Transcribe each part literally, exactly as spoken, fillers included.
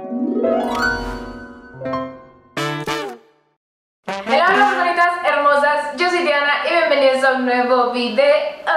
Hola bonitas, hermosas, yo soy Diana y bienvenidos a un nuevo video.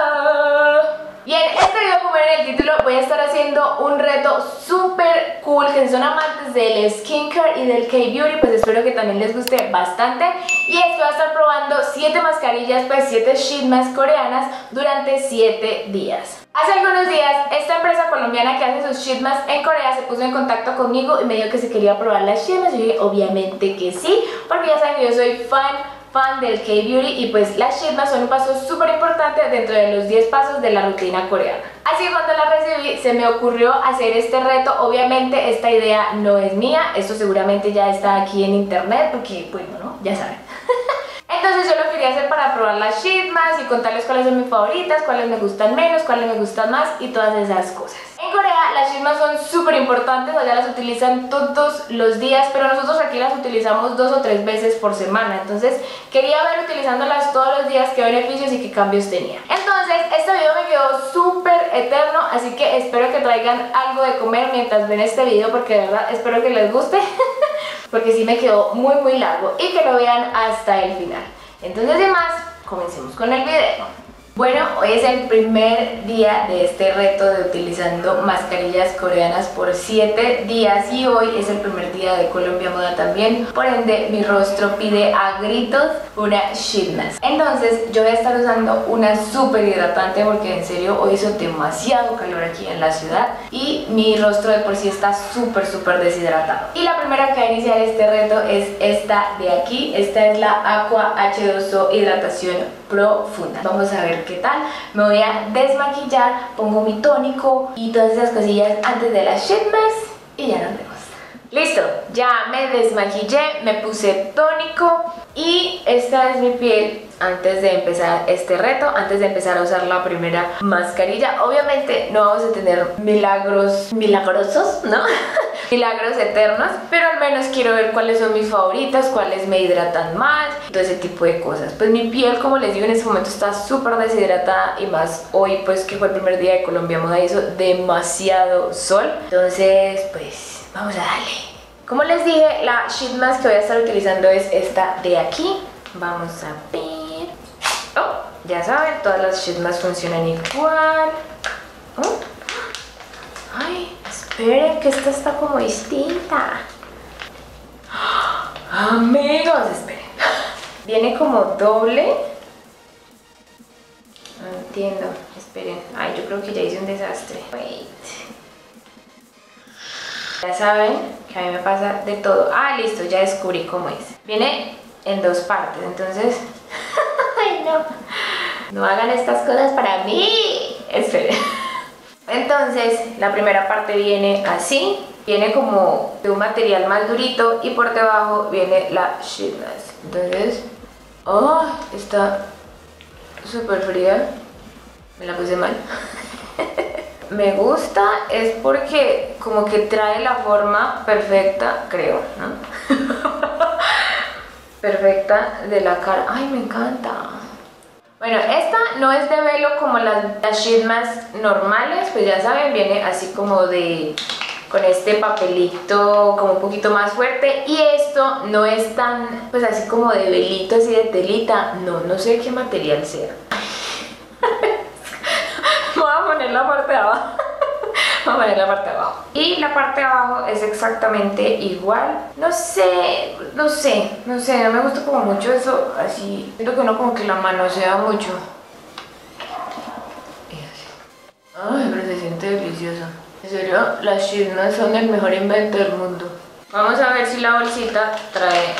Y en este video, como ven en el título, voy a estar haciendo un reto súper cool. Que si son amantes del skincare y del K-beauty, pues espero que también les guste bastante. Y es que voy a estar probando siete mascarillas, pues siete sheet masks coreanas durante siete días. Hace algunos días, esta empresa colombiana que hace sus sheet masks en Corea se puso en contacto conmigo y me dijo que si quería probar las sheet masks. Y yo dije, obviamente que sí, porque ya saben que yo soy fan fan del K-beauty y pues las sheet masks son un paso súper importante dentro de los diez pasos de la rutina coreana. Así que cuando la recibí se me ocurrió hacer este reto. Obviamente esta idea no es mía, esto seguramente ya está aquí en internet porque, bueno, ¿no? Ya saben. Entonces yo lo quería hacer para probar las sheet masks y contarles cuáles son mis favoritas, cuáles me gustan menos, cuáles me gustan más y todas esas cosas. En Corea las sheet masks son súper importantes, allá las utilizan todos los días, pero nosotros aquí las utilizamos dos o tres veces por semana. Entonces quería ver utilizándolas todos los días qué beneficios y qué cambios tenía. Entonces este video me quedó súper eterno, así que espero que traigan algo de comer mientras ven este video, porque de verdad espero que les guste. Porque sí me quedó muy muy largo y que lo vean hasta el final. Entonces sin más, comencemos con el video. Bueno, hoy es el primer día de este reto de utilizando mascarillas coreanas por siete días y hoy es el primer día de Colombia Moda también, por ende mi rostro pide a gritos una sheet mask. Entonces yo voy a estar usando una súper hidratante porque en serio hoy hizo demasiado calor aquí en la ciudad y mi rostro de por sí está súper súper deshidratado. Y la primera que va a iniciar este reto es esta de aquí. Esta es la Aqua H dos O Hidratación Profunda. Vamos a ver qué tal. Me voy a desmaquillar, pongo mi tónico y todas esas cosillas antes de las sheet masks y ya nos vemos. Listo, ya me desmaquillé, me puse tónico y esta es mi piel antes de empezar este reto, antes de empezar a usar la primera mascarilla. Obviamente no vamos a tener milagros milagrosos, ¿no? Milagros eternos, pero al menos quiero ver cuáles son mis favoritas, cuáles me hidratan más, todo ese tipo de cosas. Pues mi piel, como les digo, en este momento está súper deshidratada y más hoy pues que fue el primer día de Colombia Moda, hizo demasiado sol. Entonces pues vamos a darle. Como les dije, la sheet mask que voy a estar utilizando es esta de aquí. Vamos a ver. Oh, ya saben, todas las sheet masks funcionan igual. Oh. Ay, esperen que esta está como distinta. Amigos, esperen. Viene como doble. No entiendo, esperen. Ay, yo creo que ya hice un desastre. Wait. Ya saben que a mí me pasa de todo. Ah, listo, ya descubrí cómo es. Viene en dos partes, entonces... Ay, no. No hagan estas cosas para mí. Esperen. Entonces, la primera parte viene así. Viene como de un material más durito y por debajo viene la sheet mask. Entonces... Oh, está súper fría. Me la puse mal. Me gusta es porque como que trae la forma perfecta, creo, ¿no? Perfecta de la cara. Ay, me encanta. Bueno, esta no es de velo como las, las sheet masks normales, pues ya saben, viene así como de... con este papelito como un poquito más fuerte. Y esto no es tan, pues así como de velito, así de telita. No, no sé qué material sea. Voy a poner la parte de abajo. Voy a poner la parte de abajo. Y la parte de abajo es exactamente igual. No sé, no sé, no sé, no me gusta como mucho eso así. Siento que uno como que la manosea mucho. Ay, pero se siente delicioso. En serio, las sheet masks son el mejor invento del mundo. Vamos a ver si la bolsita trae...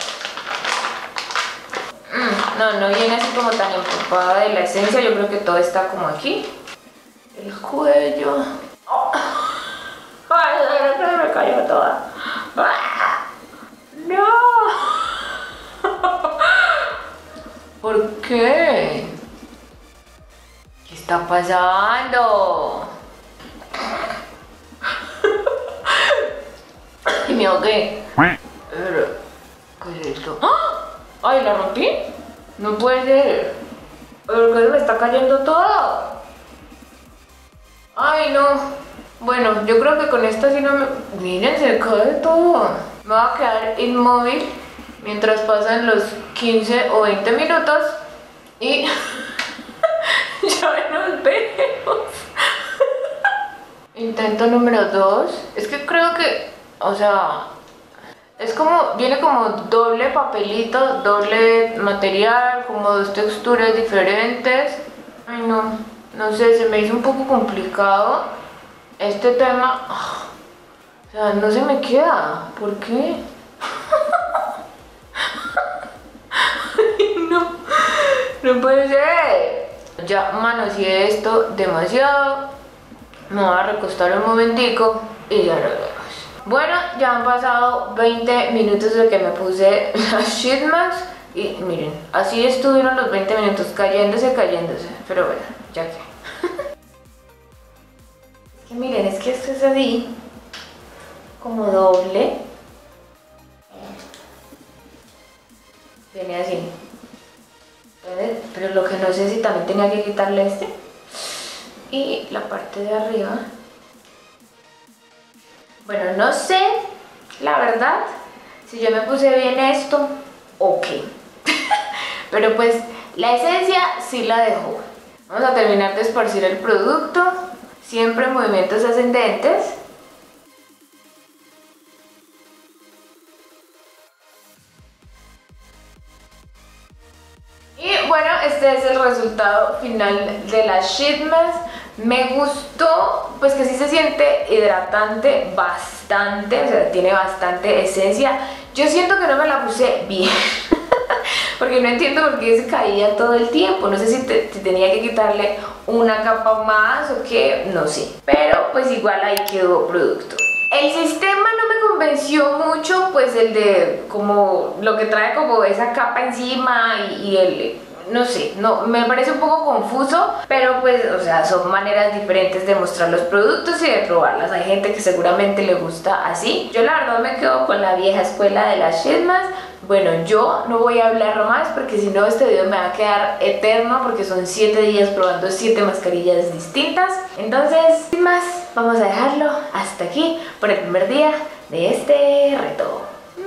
Mm, no, no viene así como tan empapada de la esencia. Yo creo que todo está como aquí. El cuello. Oh. Ay, se me cayó toda. No. ¿Por qué? ¿Qué está pasando? Y me ahogué. ¿Qué es esto? Ay, ¿la rompí? No puede ser. ¿Por qué me está cayendo todo? Ay, no. Bueno, yo creo que con esta sí no me... Miren, se cae todo. Me voy a quedar inmóvil mientras pasan los quince o veinte minutos y ya nos vemos. Intento número dos. Es que creo que, o sea, es como, viene como doble papelito, doble material, como dos texturas diferentes. Ay no, no sé, se me hizo un poco complicado este tema. O sea, no se me queda. ¿Por qué? Ay, no, no puede ser. Ya manoseé esto demasiado. Me voy a recostar un momentico y ya nos vemos. Bueno, ya han pasado veinte minutos de que me puse las sheet mask y miren, así estuvieron los veinte minutos, cayéndose, cayéndose. Pero bueno, ya que. Es que miren, es que esto es así, como doble. Viene así. Pero lo que no sé si también tenía que quitarle este. Y la parte de arriba. Bueno, no sé, la verdad, si yo me puse bien esto, ok. Pero pues, la esencia sí la dejó. Vamos a terminar de esparcir el producto. Siempre en movimientos ascendentes. Y bueno, este es el resultado final de las sheet mask. Me gustó, pues que sí se siente hidratante bastante, o sea, tiene bastante esencia. Yo siento que no me la puse bien, porque no entiendo por qué se caía todo el tiempo. No sé si, te, si tenía que quitarle una capa más o qué, no sé. Pero pues igual ahí quedó producto. El sistema no me convenció mucho, pues el de como lo que trae como esa capa encima y, y el... No sé, no, me parece un poco confuso, pero pues, o sea, son maneras diferentes de mostrar los productos y de probarlas. Hay gente que seguramente le gusta así. Yo la verdad me quedo con la vieja escuela de las sheet mask. Bueno, yo no voy a hablar más porque si no este video me va a quedar eterno porque son siete días probando siete mascarillas distintas. Entonces, sin más, vamos a dejarlo hasta aquí por el primer día de este reto.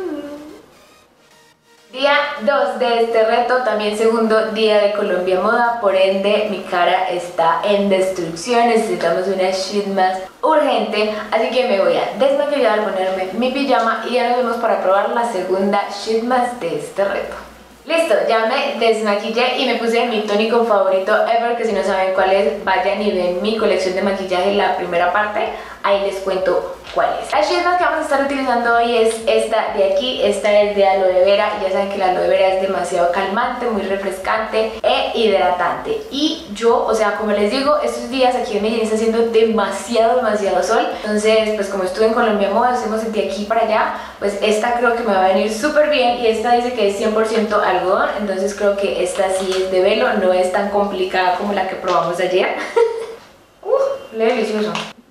Día dos de este reto, también segundo día de Colombia Moda, por ende mi cara está en destrucción, necesitamos una sheet mask urgente, así que me voy a desmaquillar, ponerme mi pijama y ya nos vemos para probar la segunda sheet mask de este reto. Listo, ya me desmaquillé y me puse mi tónico favorito ever, que si no saben cuál es, vayan y ven mi colección de maquillaje, la primera parte, ahí les cuento cuál es. La sheet mask que vamos a estar utilizando hoy es esta de aquí, esta es de aloe vera, ya saben que la aloe vera es demasiado calmante, muy refrescante e hidratante. Y yo, o sea, como les digo, estos días aquí en Medellín está haciendo demasiado, demasiado sol, entonces pues como estuve en Colombia Moda, estuvimos de aquí para allá, pues esta creo que me va a venir súper bien y esta dice que es cien por ciento algodón, entonces creo que esta sí es de velo, no es tan complicada como la que probamos ayer. uh, le delicioso.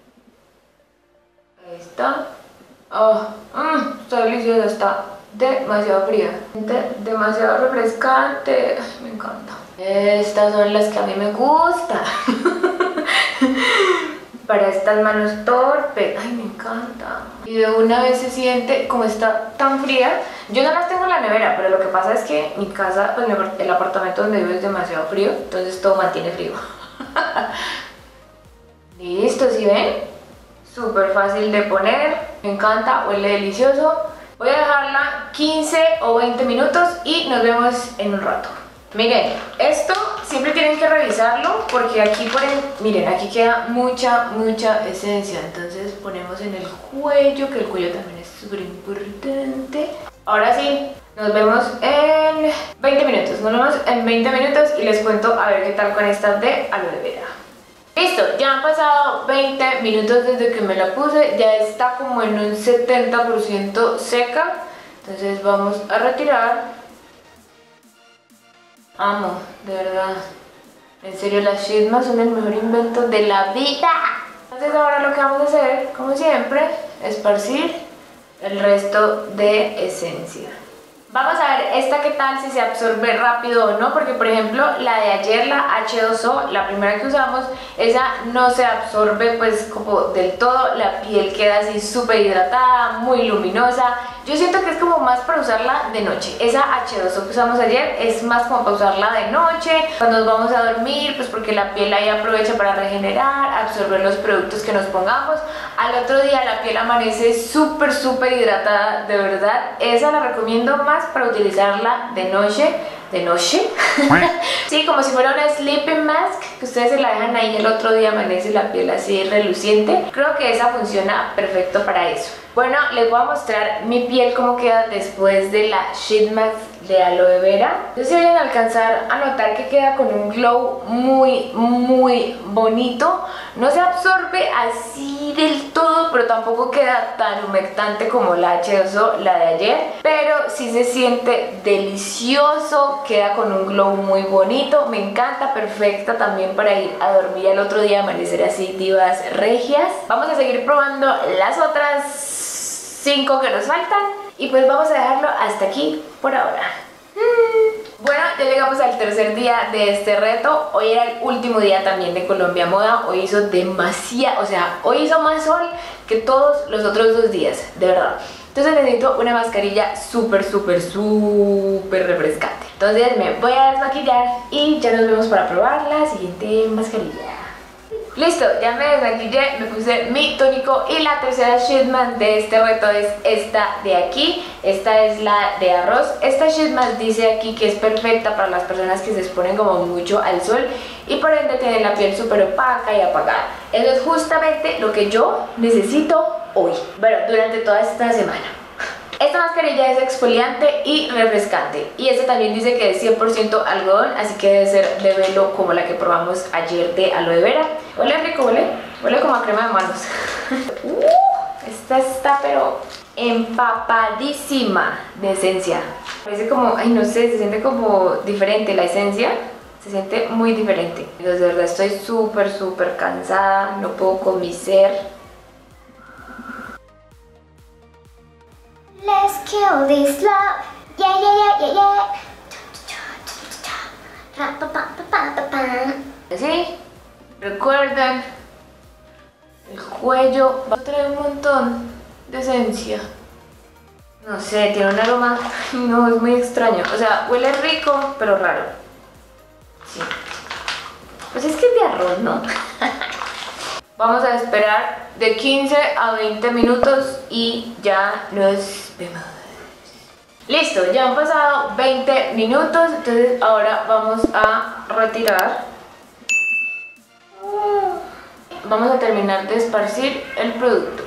Ahí está. Oh, mmm, está deliciosa, está demasiado fría, demasiado refrescante. Ay, me encanta. Estas son las que a mí me gustan. Para estas manos torpes. Ay, me encanta. Y de una vez se siente como está tan fría. Yo no las tengo en la nevera, pero lo que pasa es que mi casa, pues el apartamento donde vivo es demasiado frío, entonces todo mantiene frío. Listo, ¿sí ven? Súper fácil de poner, me encanta, huele delicioso. Voy a dejarla quince o veinte minutos y nos vemos en un rato. Miren, esto siempre tienen que revisarlo porque aquí ponen, miren, aquí queda mucha, mucha esencia. Entonces ponemos en el cuello, que el cuello también es súper importante. Ahora sí, nos vemos en veinte minutos. Nos vemos en veinte minutos y les cuento a ver qué tal con esta de aloe vera. Listo, ya han pasado veinte minutos desde que me la puse, ya está como en un setenta por ciento seca, entonces vamos a retirar. Amo, de verdad, en serio las sheet mask son el mejor invento de la vida. Entonces ahora lo que vamos a hacer, como siempre, es esparcir el resto de esencia. Vamos a ver esta qué tal, si se absorbe rápido o no, porque por ejemplo la de ayer, la H dos O, la primera que usamos, esa no se absorbe pues como del todo, la piel queda así súper hidratada, muy luminosa. Yo siento que es como más para usarla de noche. Esa H dos O que usamos ayer es más como para usarla de noche, cuando nos vamos a dormir, pues porque la piel ahí aprovecha para regenerar, absorber los productos que nos pongamos. Al otro día la piel amanece súper súper hidratada, de verdad. Esa la recomiendo más para utilizarla de noche. ¿De noche? Sí, como si fuera una sleeping mask, que ustedes se la dejan ahí y el otro día amanece la piel así reluciente. Creo que esa funciona perfecto para eso. Bueno, les voy a mostrar mi piel cómo queda después de la sheet mask de aloe vera. No sé si vayan a alcanzar a notar que queda con un glow muy, muy bonito. No se absorbe así del todo, pero tampoco queda tan humectante como la H dos O, la de ayer. Pero sí se siente delicioso, queda con un glow muy bonito. Me encanta, perfecta también para ir a dormir al otro día, amanecer así divas regias. Vamos a seguir probando las otras cinco que nos faltan y pues vamos a dejarlo hasta aquí por ahora. Bueno, ya llegamos al tercer día de este reto. Hoy era el último día también de Colombia Moda. Hoy hizo demasiado, o sea, hoy hizo más sol que todos los otros dos días, de verdad. Entonces necesito una mascarilla súper, súper, súper refrescante. Entonces me voy a desmaquillar y ya nos vemos para probar la siguiente mascarilla. Listo, ya me desmaquillé, me puse mi tónico y la tercera sheet mask de este reto es esta de aquí. Esta es la de arroz. Esta sheet mask dice aquí que es perfecta para las personas que se exponen como mucho al sol y por ende tienen la piel súper opaca y apagada. Eso es justamente lo que yo necesito hoy, bueno, durante toda esta semana. Esta mascarilla es exfoliante y refrescante y esta también dice que es cien por ciento algodón, así que debe ser de velo como la que probamos ayer de aloe vera. Huele rico, huele, huele como a crema de manos. uh, esta está pero empapadísima de esencia. Parece como, ay no sé, se siente como diferente la esencia. Se siente muy diferente. De verdad estoy súper súper cansada, no puedo con mi ser. Let's kill this love. Yeah, yeah, yeah, yeah, yeah. ¿Sí? Recuerden, el cuello va a traer un montón de esencia. No sé, tiene un aroma, no, es muy extraño. O sea, huele rico, pero raro. Sí. Pues es que es de arroz, ¿no? Vamos a esperar de quince a veinte minutos y ya nos vemos. Listo, ya han pasado veinte minutos, entonces ahora vamos a retirar. Vamos a terminar de esparcir el producto.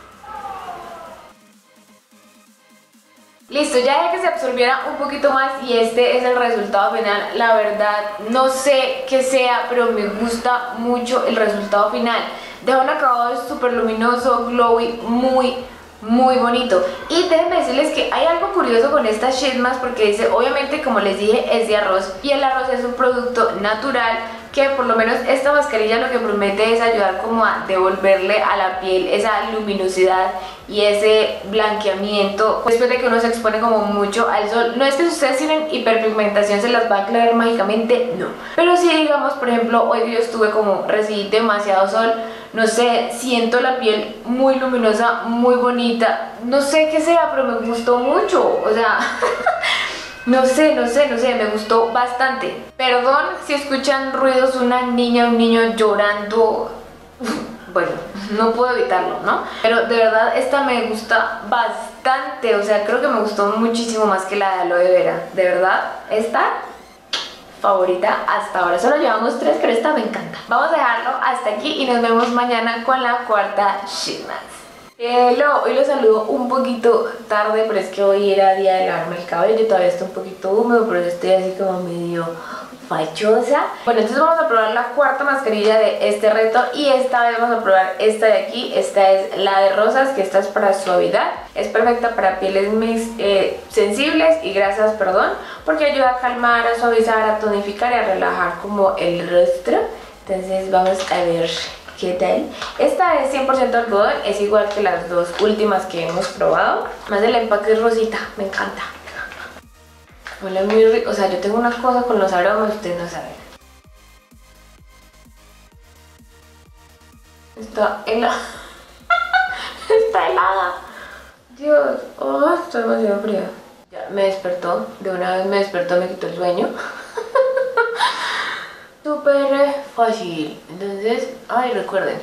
Listo, ya dejé que se absorbiera un poquito más y este es el resultado final. La verdad, no sé qué sea, pero me gusta mucho el resultado final. Deja un acabado súper luminoso, glowy, muy, muy bonito. Y déjenme decirles que hay algo curioso con esta sheet mask porque dice, obviamente como les dije, es de arroz y el arroz es un producto natural que por lo menos esta mascarilla lo que promete es ayudar como a devolverle a la piel esa luminosidad y ese blanqueamiento después de que uno se expone como mucho al sol. No es que si ustedes tienen hiperpigmentación se las va a aclarar mágicamente, no. Pero sí, digamos, por ejemplo, hoy yo estuve como recibí demasiado sol, no sé, siento la piel muy luminosa, muy bonita. No sé qué sea, pero me gustó mucho, o sea... No sé, no sé, no sé, me gustó bastante. Perdón si escuchan ruidos, una niña, un niño llorando. Bueno, no puedo evitarlo, ¿no? Pero de verdad esta me gusta bastante, o sea, creo que me gustó muchísimo más que la de aloe vera. De verdad, esta favorita hasta ahora. Solo llevamos tres, pero esta me encanta. Vamos a dejarlo hasta aquí y nos vemos mañana con la cuarta sheet mask. Hello, hoy los saludo un poquito tarde, pero es que hoy era día de lavarme el cabello, yo todavía está un poquito húmedo, pero estoy así como medio fachosa. Bueno, entonces vamos a probar la cuarta mascarilla de este reto y esta vez vamos a probar esta de aquí. Esta es la de rosas, que esta es para suavidad, es perfecta para pieles eh, sensibles y grasas, perdón, porque ayuda a calmar, a suavizar, a tonificar y a relajar como el rostro. Entonces vamos a ver ¿qué tal? Esta es cien por ciento algodón, es igual que las dos últimas que hemos probado. Más del empaque es rosita, me encanta. Huele muy rico, o sea, yo tengo una cosa con los aromas, ustedes no saben. Está helada. Está helada. Dios, oh, está demasiado fría. Ya me despertó, de una vez me despertó, me quitó el sueño. Súper fácil. Entonces, ay, recuerden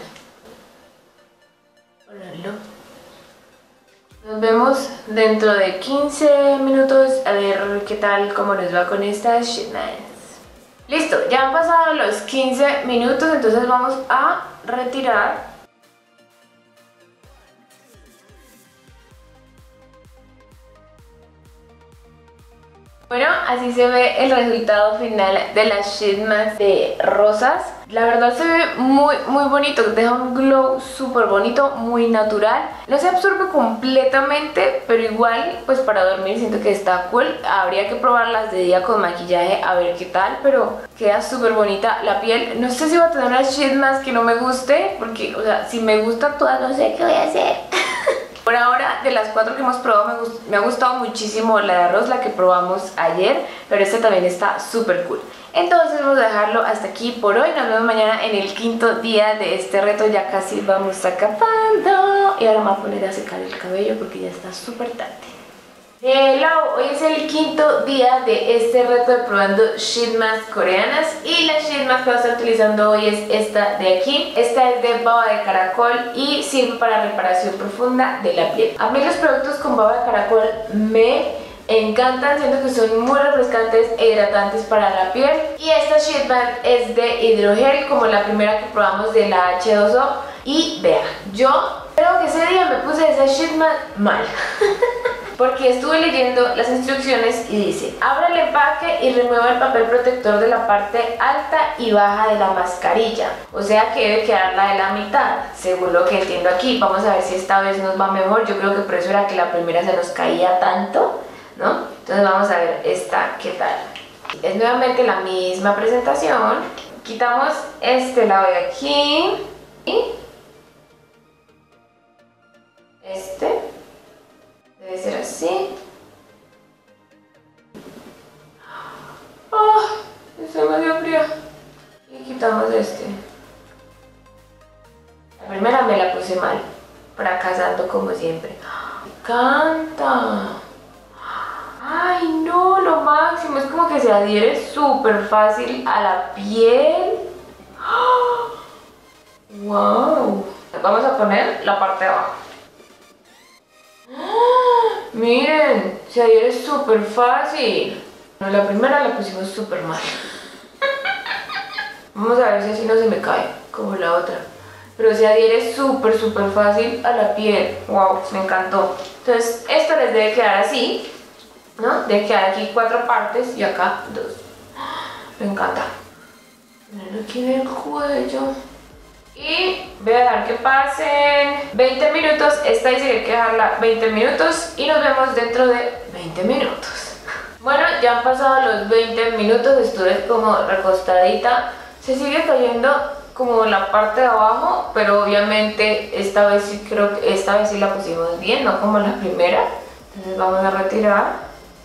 ponerlo. Nos vemos dentro de quince minutos a ver qué tal, cómo nos va con estas shipments. Listo, ya han pasado los quince minutos, entonces vamos a retirar. Bueno, así se ve el resultado final de las shipments de rosas. La verdad se ve muy muy bonito, deja un glow súper bonito, muy natural. No se absorbe completamente, pero igual pues para dormir siento que está cool. Habría que probarlas de día con maquillaje a ver qué tal, pero queda súper bonita la piel. No sé si va a tener unas shipments que no me guste, porque o sea, si me gustan todas no sé qué voy a hacer. Por ahora, de las cuatro que hemos probado, me, gust me ha gustado muchísimo la de arroz, la que probamos ayer, pero esta también está súper cool. Entonces vamos a dejarlo hasta aquí por hoy. Nos vemos mañana en el quinto día de este reto. Ya casi vamos acabando. Y ahora me voy a poner a secar el cabello porque ya está súper tarde. Hello, hoy es el quinto día de este reto de probando sheet mask coreanas. Y la sheet mask que voy a estar utilizando hoy es esta de aquí. Esta es de baba de caracol y sirve para reparación profunda de la piel. A mí los productos con baba de caracol me encantan, siento que son muy refrescantes e hidratantes para la piel. Y esta sheet mask es de hidrogel, como la primera que probamos de la H dos O. Y vean, yo creo que ese día me puse esa sheet mask mal. Porque estuve leyendo las instrucciones y dice: abra el empaque y remueva el papel protector de la parte alta y baja de la mascarilla. O sea que debe quedar la de la mitad, según lo que entiendo aquí. Vamos a ver si esta vez nos va mejor. Yo creo que por eso era que la primera se nos caía tanto, ¿no? Entonces vamos a ver esta qué tal. Es nuevamente la misma presentación. Quitamos este lado de aquí y este debe ser así. ¡Oh! Está demasiado fría. Y quitamos este. La primera me la puse mal, fracasando como siempre. ¡Me encanta! ¡Ay no! Lo máximo. Es como que se adhiere súper fácil a la piel. ¡Wow! Vamos a poner la parte de abajo. Miren, se adhiere súper fácil. Bueno, la primera la pusimos súper mal. Vamos a ver si así no se me cae, como la otra. Pero se adhiere súper, súper fácil a la piel. Wow, me encantó. Entonces, esto les debe quedar así, ¿no? Debe quedar aquí cuatro partes y acá dos. Me encanta. Miren aquí en el cuello. Y voy a dejar que pasen veinte minutos. Esta dice que hay que dejarla veinte minutos y nos vemos dentro de veinte minutos. Bueno, ya han pasado los veinte minutos, estuve como recostadita. Se sigue cayendo como la parte de abajo, pero obviamente esta vez sí creo que esta vez sí la pusimos bien, no como la primera. Entonces vamos a retirar.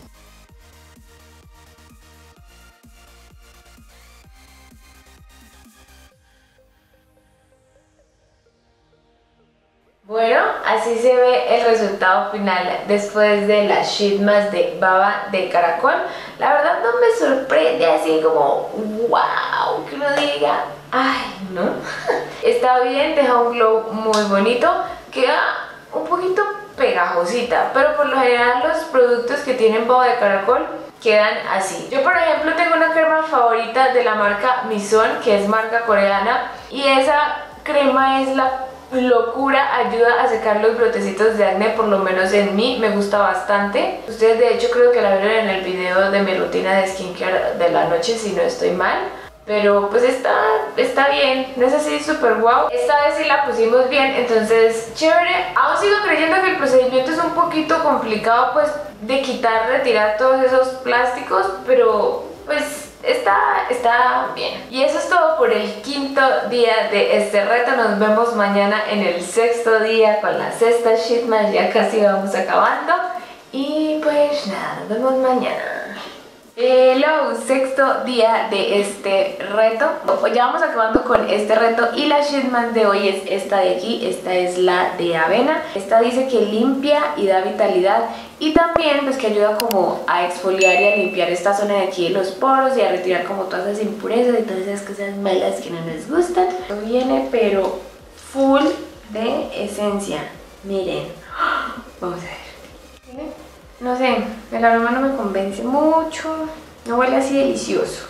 Bueno, así se ve el resultado final después de las sheet mask de baba de caracol. La verdad no me sorprende así como wow, que uno diga, ay, ¿no? Está bien, deja un glow muy bonito, queda un poquito pegajosita, pero por lo general los productos que tienen baba de caracol quedan así. Yo por ejemplo tengo una crema favorita de la marca Mizon, que es marca coreana, y esa crema es la locura, ayuda a secar los brotecitos de acné, por lo menos en mí, me gusta bastante. Ustedes de hecho creo que la vieron en el video de mi rutina de skincare de la noche, si no estoy mal. Pero pues está, está bien, no es así súper guau. Esta vez sí la pusimos bien, entonces chévere. Aún sigo creyendo que el procedimiento es un poquito complicado, pues de quitar, retirar todos esos plásticos, pero pues Está, está bien. Y eso es todo por el quinto día de este reto. Nos vemos mañana en el sexto día con la sexta sheet mask. Ya casi vamos acabando. Y pues nada, nos vemos mañana. Hello, sexto día de este reto. Ya vamos acabando con este reto y la sheet mask de hoy es esta de aquí. Esta es la de avena. Esta dice que limpia y da vitalidad y también pues que ayuda como a exfoliar y a limpiar esta zona de aquí de los poros y a retirar como todas esas impurezas y todas esas cosas malas que no nos gustan. Esto viene pero full de esencia. Miren, vamos a ver. ¿Miren? No sé, el aroma no me convence mucho, no huele así delicioso.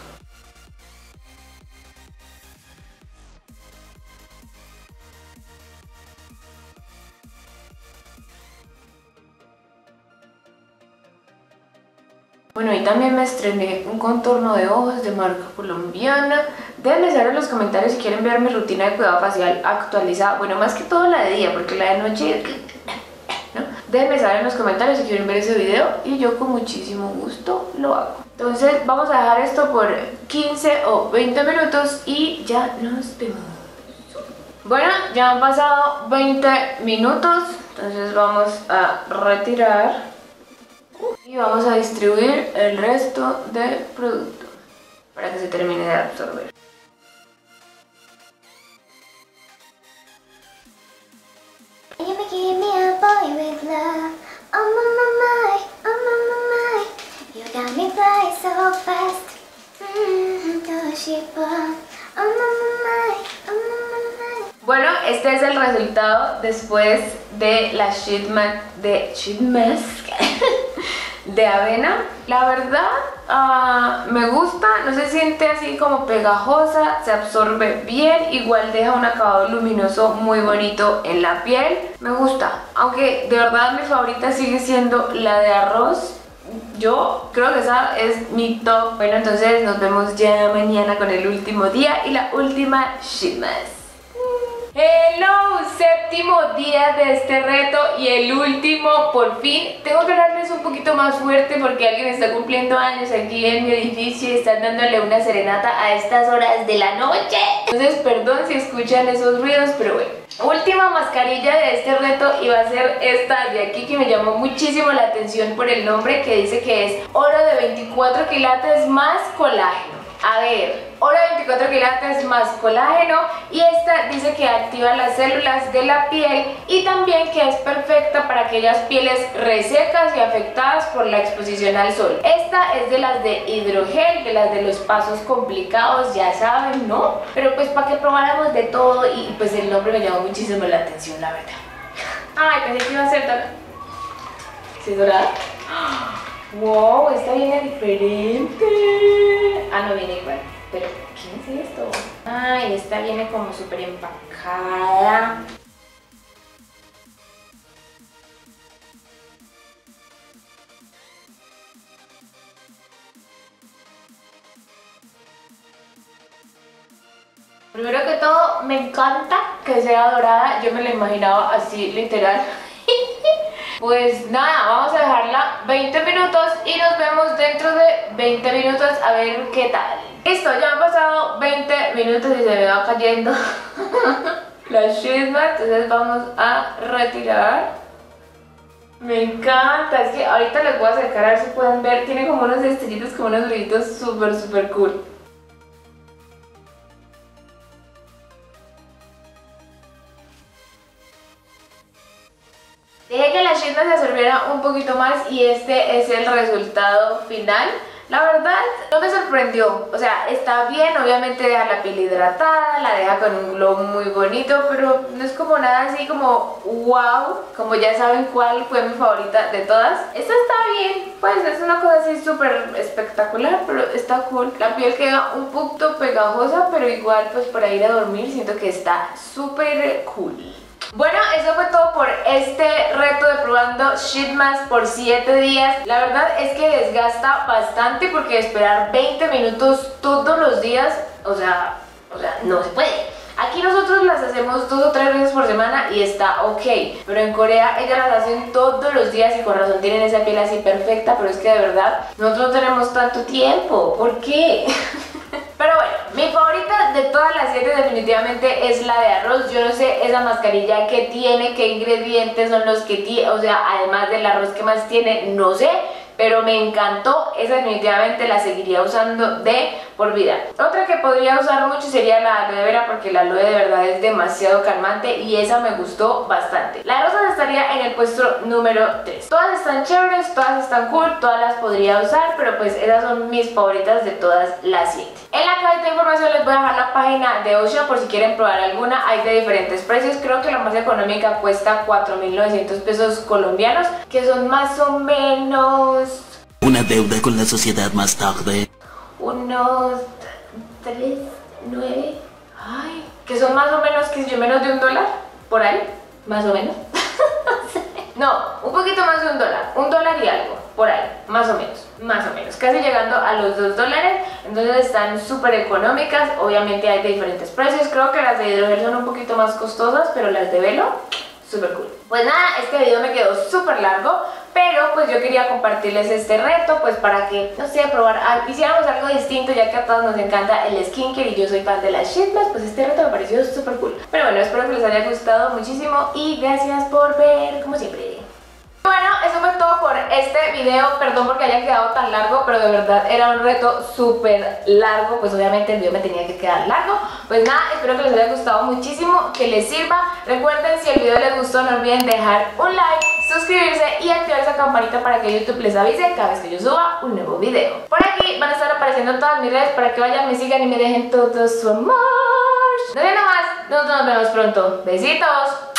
Bueno, y también me estrené un contorno de ojos de marca colombiana. Déjenme saber en los comentarios si quieren ver mi rutina de cuidado facial actualizada. Bueno, más que todo la de día, porque la de noche... ¿no? Déjenme saber en los comentarios si quieren ver ese video y yo con muchísimo gusto lo hago. Entonces vamos a dejar esto por quince o veinte minutos y ya nos vemos. Bueno, ya han pasado veinte minutos, entonces vamos a retirar y vamos a distribuir el resto del producto para que se termine de absorber. You may give me a boy with love. Oh my my my, oh my my my. You got me flying so fast. Mmm, do she pop? Oh my my my, oh my my my. Bueno, este es el resultado después de la sheet mask de sheet mask de avena. La verdad uh, me gusta, no se siente así como pegajosa, se absorbe bien, igual deja un acabado luminoso muy bonito en la piel. Me gusta, aunque de verdad mi favorita sigue siendo la de arroz. Yo creo que esa es mi top. Bueno, entonces nos vemos ya mañana con el último día y la última sheet mask. Hello, séptimo día de este reto y el último por fin. Tengo que hablarles un poquito más fuerte porque alguien está cumpliendo años aquí en mi edificio y están dándole una serenata a estas horas de la noche. Entonces perdón si escuchan esos ruidos, pero bueno. Última mascarilla de este reto y va a ser esta de aquí que me llamó muchísimo la atención por el nombre, que dice que es oro de veinticuatro quilates más colágeno. A ver, oro de veinticuatro quilates más colágeno y esta dice que activa las células de la piel y también que es perfecta para aquellas pieles resecas y afectadas por la exposición al sol. Esta es de las de hidrogel, de las de los pasos complicados, ya saben, ¿no? Pero pues para que probáramos de todo y pues el nombre me llamó muchísimo la atención, la verdad. Ay, pensé que iba a ser tan... ¿Sí, dorada? Wow, esta viene diferente. Ah, no viene igual. Pero, ¿quién es esto? Ay, esta viene como súper empacada. Primero que todo, me encanta que sea dorada. Yo me la imaginaba así, literal. Pues nada, vamos a dejarla veinte minutos y nos vemos dentro de veinte minutos a ver qué tal. Listo, ya han pasado veinte minutos y se me va cayendo la sheet mask, entonces vamos a retirar. Me encanta, es que ahorita les voy a acercar a ver si pueden ver, tiene como unos destellitos, como unos brillitos súper súper cool. Dejé que la sheet mask se absorbiera un poquito más y este es el resultado final. La verdad no me sorprendió, o sea, está bien, obviamente deja la piel hidratada, la deja con un glow muy bonito, pero no es como nada así como wow, como ya saben cuál fue mi favorita de todas. Esta está bien, pues es una cosa así súper espectacular, pero está cool. La piel queda un poquito pegajosa, pero igual pues para ir a dormir siento que está súper cool. Bueno, eso fue todo por este reto de probando sheet mask por siete días. La verdad es que desgasta bastante porque esperar veinte minutos todos los días, o sea, o sea, no se puede. Aquí nosotros las hacemos dos o tres veces por semana y está ok, pero en Corea ellas las hacen todos los días y con razón tienen esa piel así perfecta, pero es que de verdad nosotros no tenemos tanto tiempo. ¿Por qué? Pero bueno, mi favorita de todas las siete definitivamente es la de arroz. Yo no sé esa mascarilla que tiene, qué ingredientes son los que tiene, o sea, además del arroz que más tiene, no sé. pero me encantó. Esa definitivamente la seguiría usando de por vida. Otra que podría usar mucho sería la aloe vera, porque la aloe de verdad es demasiado calmante y esa me gustó bastante. La de rosas estaría en el puesto número tres. Todas están chéveres, todas están cool, todas las podría usar, pero pues esas son mis favoritas de todas las siete. En la cajita de información les voy a dejar la página de Ocean por si quieren probar alguna. Hay de diferentes precios. Creo que la más económica cuesta cuatro mil novecientos pesos colombianos, que son más o menos... una deuda con la sociedad más tarde. Unos... tres, nueve... Ay, que son más o menos, que yo menos de un dólar, por ahí, más o menos. No, un poquito más de un dólar, un dólar y algo, por ahí, más o menos, más o menos, casi llegando a los dos dólares, entonces están súper económicas. Obviamente hay de diferentes precios, creo que las de hidrogel son un poquito más costosas, pero las de velo, súper cool. Pues nada, este video me quedó súper largo, pero pues yo quería compartirles este reto, pues para que, no sé, probar, hiciéramos algo distinto, ya que a todos nos encanta el skincare y yo soy fan de las shitmas, pues este reto me pareció súper cool. Pero bueno, espero que les haya gustado muchísimo y gracias por ver, como siempre. Bueno, eso fue todo por este video, perdón porque haya quedado tan largo, pero de verdad era un reto súper largo, pues obviamente el video me tenía que quedar largo. Pues nada, espero que les haya gustado muchísimo, que les sirva. Recuerden, si el video les gustó, no olviden dejar un like, suscribirse y activar esa campanita para que YouTube les avise cada vez que yo suba un nuevo video. Por aquí van a estar apareciendo todas mis redes para que vayan, me sigan y me dejen todo su amor. No sé nada más, nosotros nos vemos pronto. Besitos.